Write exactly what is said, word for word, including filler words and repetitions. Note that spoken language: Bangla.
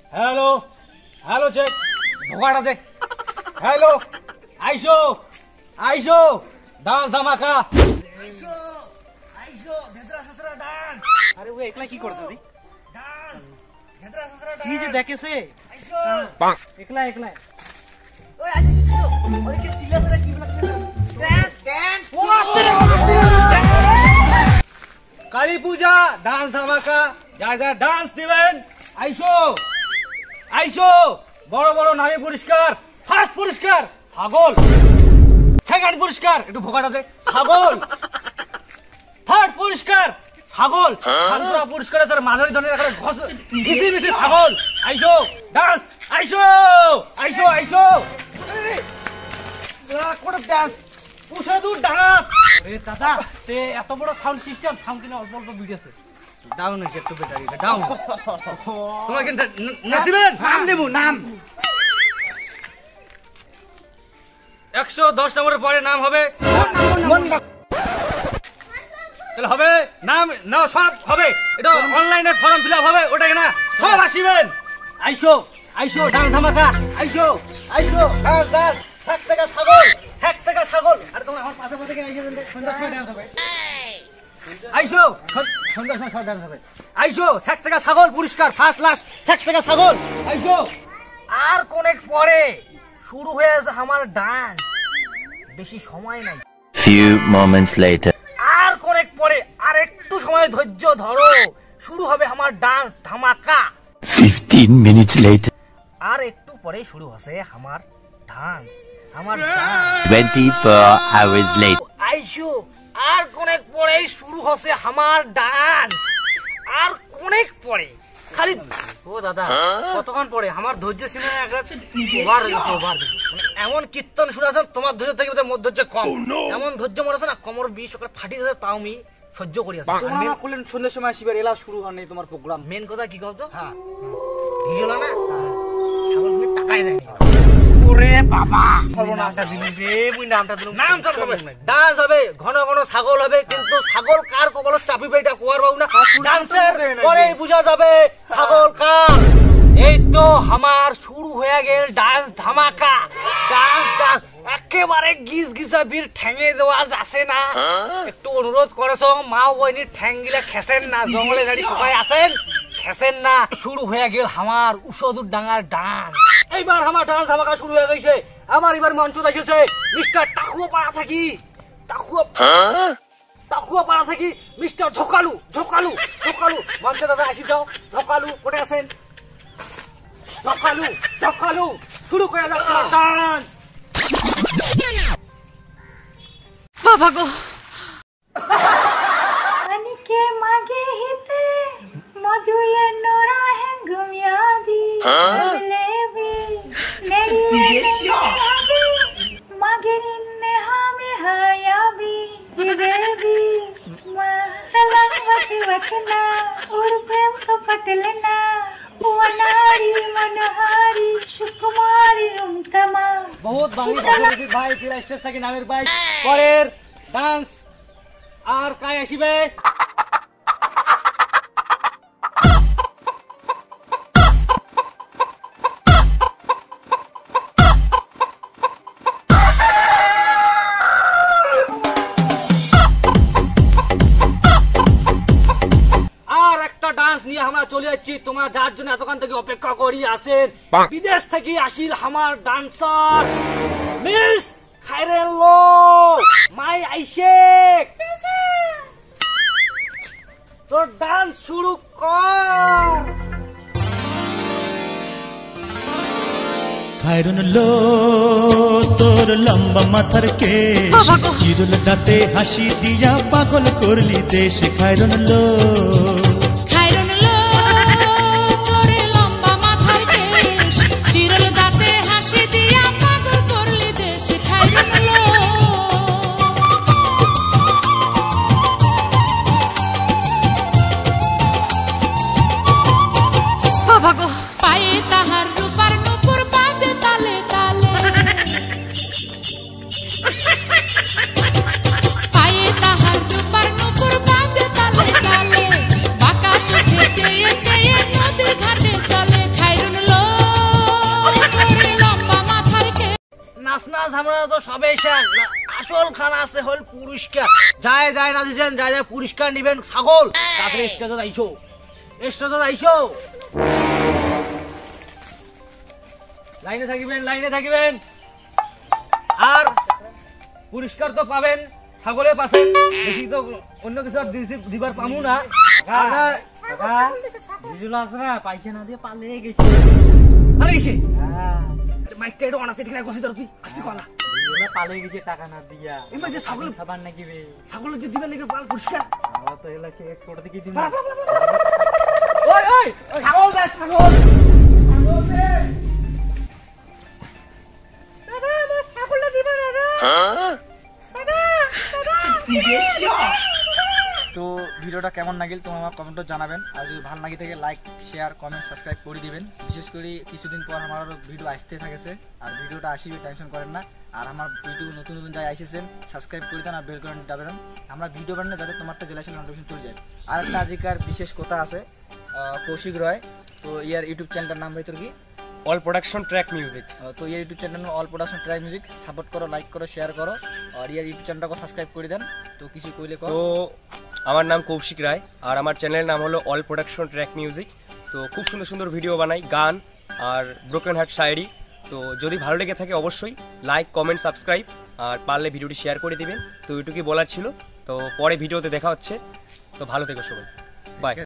হ্যালো হ্যালো চেক ভোগাটা দে হ্যালো আইসো আইসো ডান্স ধামাকা আইসো আইসো ধেদরা সতরা ডান্স। আরে ও একলা কি করছ দি ডান্স ধেদরা সতরা ডান্স কি যে দেখেছে আইসো একলা একলা ওই আইসো ওই কি চিল্লাছরা কি বলা dance dance Kali Puja dance ধামাকা যা যা ডান্স দিবেন আইসো আইসো বড় বড় নামী পুরস্কার ফার্স্ট পুরস্কার ছাগল সেকেন্ড পুরস্কার একটু ভোগাটা দে ছাগল থার্ড পুরস্কার ছাগল সান্তরা পুরস্কার স্যার মাঝারি ধরনের একটা ঘিসি মিশি ছাগল আইসো ডান্স আইসো আইসো আইসো কোন ডান্স উষাদু ডান্স এ দাদা তে এত বড় সাউন্ড সিস্টেম সাউন্ড কিনা অল্প অল্প ভিডিওছে ডাউন হইছে একটু ব্যাটারি ডাউন তোমার কি নাচিবেন নাম দেবো নাম একশো দশ নম্বরের পরে নাম হবে তাহলে হবে নাম না সব হবে এটা অনলাইনে ফর্ম ফিল আপ হবে ওটাকে না সব আসিবেন আইসো আইসো ডান্স ধামাকা আইসো আইসো ডান্স ডান্স ষাট টাকা ছাগল ষাট টাকা ছাগল আর তোমার আমার পাশে পাশে আইসো সন্ধ্যার সময় ডান্স হবে আইসো সন্ধ্যার সময় সব ডান্স হবে আইসো ষাট টাকা ছাগল পুরস্কার ফার্স্ট লাস্ট ষাট টাকা ছাগল আইসো আর কোনেক পরে শুরু হয়ে আছে আমার ডান্স বেশি সময় নাই few moments later আর কোনেক পরে আর একটু সময় ধৈর্য ধরো শুরু হবে আমার ডান্স ধামাকা fifteen minutes later আর একটু পরে শুরু হবে আমার ডান্স আমার ডান্স twenty-four hours later আইসো আর কোনেক পরে শুরু হবে আমার ডান্স আর কোনেক পরে খালি ও দাদা কতক্ষণ পরে আমার ধৈর্য সীমা একটা ওভার হয়েছে ওভার মানে এমন কীর্তন শুনেছেন তোমার ধৈর্য থেকে মোর ধৈর্য কম এমন ধৈর্য মনে আছে না কোমর বিষ ওকে ফাটি যাচ্ছে তাও আমি সহ্য করি আছি তোমরা করলেন সন্ধ্যার সময় আসিবার এলা শুরু হয় নাই তোমার প্রোগ্রাম মেন কথা কি বলতো হ্যাঁ বুঝলো না ছাগল তুমি টাকাই দেয়নি ওরে বাবা সর্বনামটা দিলি রে মুই নামটা দিলাম নামটা হবে ডান্স হবে ঘন ঘন ছাগল হবে কিন্তু ছাগল কার কবলত চাপিবে এটা কোয়ার বাবু না ডান্সের পরেই বুঝা যাবে ছাগল কার এই তো আমার শুরু হয়ে গেল ডান্স ধামাকা ডান্স ডান্স একেবারে গিজ গিজা বীর ঠ্যাঙে দেওয়া যাচ্ছে না একটু অনুরোধ করেছ মা বইনির ঠ্যাং গিলা খেসেন না জঙ্গলে গাড়ি কোথায় আছেন খেসেন না শুরু হয়ে গেল আমার উষদুর ডাঙার ডান্স এইবার আমার ডান্স ধামাকা শুরু হয়ে গেছে আমার এবার মঞ্চ দেখেছে মিস্টার টাকুয়া পাড়া থাকি টাকুয়া টাকুয়া পাড়া থাকি মিস্টার ঝোকালু ঝোকালু ঝোকালু মঞ্চে দাদা আসি যাও ঝোকালু কোটে আছেন ঝোকালু ঝোকালু শুরু করে দাও ডান্স বাবা গো के मागे हिते मधुये नोरा है गुमियादी लेबी नहीं मागे निन्ने हमें हयाबी देवी सलाम वत वतना और प्रेम का पटलना वनारी मनहारी सुकुमारी रुमतमा बहुत बांगली भाषा भाई फिर स्टेज থেকে নামের ভাই পরের ডান্স আর কাই আসিবে আর একটা ডান্স নিয়ে আমরা চলে যাচ্ছি তোমরা যার জন্য এতক্ষণ থেকে অপেক্ষা করি আছেন বিদেশ থেকে আসিল আমার ডান্সার মিস খাইরেলো মাই আইশেক তোর ডান্স শুরু কর খায়রন লো তোর লম্বা মাথার কেশ চিরুল দাঁতে হাসি দিয়া পাগল করলি দেশ খায়রন লো খাইরন লো তোর লম্বা মাথার কেশ চিরল দাঁতে হাসি দিয়া পাগল করলি দেশ খাইরন লো বাবা গো পায়ে তাহার রূপার নুপুর বাজে তালে তালে পায়ে তাহার রূপার নুপুর বাজে তালে তালে বাঁকা চোখে চেয়ে চেয়ে নদীর ঘাটে চলে খাইরুন ঝামেলা তো সবে শেষ, আসল খানা আছে হল পুরস্কার। যায় যায় রাজিছেন, যায় যায় পুরস্কার নিবেন ছাগল। তারপরে স্টেজে আইসো, স্টেজে আইসো, লাইনে থাকিবেন, লাইনে থাকিবেন। আর পুরস্কার তো পাবেন, ছাগলে পাচ্ছেন, বেশি তো অন্য কিছু আর দিবার পামু না। বিজুল আছে না, পয়সা না দিয়ে পালিয়ে গেছে। পালিয়ে গেছে? হ্যাঁ, মাইকটা একটু অনাসে ঠিক কষি ধর, তুই আসতে কলা। বিজুলা পালিয়ে গেছে টাকা না দিয়া। এবার যে ছাগল খাবার নাকি বে, ছাগল যে দিবেন নাকি পাল পুরস্কার। আমরা তো এলা কে এক কোটি কি দিন। ওই ওই ছাগল দে, ছাগল ছাগল দে। দাদা আমার ছাগলটা দিবা দাদা। দাদা দাদা তো ভিডিওটা কেমন লাগিল তোমার আমার কমেন্টে জানাবেন। আর যদি ভালো লাগি থাকে লাইক শেয়ার কমেন্ট সাবস্ক্রাইব করে দিবেন। বিশেষ করে কিছুদিন পর আমার ভিডিও আসতে থাকেছে, আর ভিডিওটা আসিবে, টেনশন করেন না। আর আমার ভিডিও নতুন নতুন যাই আসেছেন সাবস্ক্রাইব করে দেন আর বেল করে যাবেন। আমরা ভিডিও বানালে যাতে তোমারটা জেলাশন নোটিফিকেশন চলে যায়। আর একটা আজিকার বিশেষ কথা আছে, কৌশিক রয়, তো ইয়ার ইউটিউব চ্যানেলটার নাম হয়তো কি অল প্রোডাকশন ট্র্যাক মিউজিক। তো ইয়ার YouTube channel all production track music support করো, লাইক করো, শেয়ার করো। আর ইয়ার ইউটিউব চ্যানেলটাকে সাবস্ক্রাইব করে দেন। তো কিছু কইলে তো আমার নাম কৌশিক রায়, আর আমার চ্যানেলের নাম হলো অল প্রোডাকশন ট্র্যাক মিউজিক। তো খুব সুন্দর সুন্দর ভিডিও বানাই, গান আর ব্রোকেন হার্ট শায়েরি। তো যদি ভালো লেগে থাকে অবশ্যই লাইক কমেন্ট সাবস্ক্রাইব, আর পারলে ভিডিওটি শেয়ার করে দিবেন। তো এটুকুই বলার ছিল। তো পরে ভিডিওতে দেখা হচ্ছে। তো ভালো থেকো সবাই, বাই।